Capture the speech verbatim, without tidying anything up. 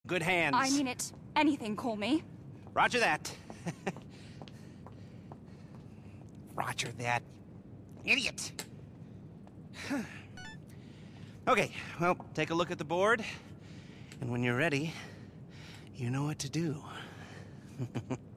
Good hands. I mean it. Anything, call me. Roger that. Roger that. Idiot. Okay, well, take a look at the board. And when you're ready, you know what to do.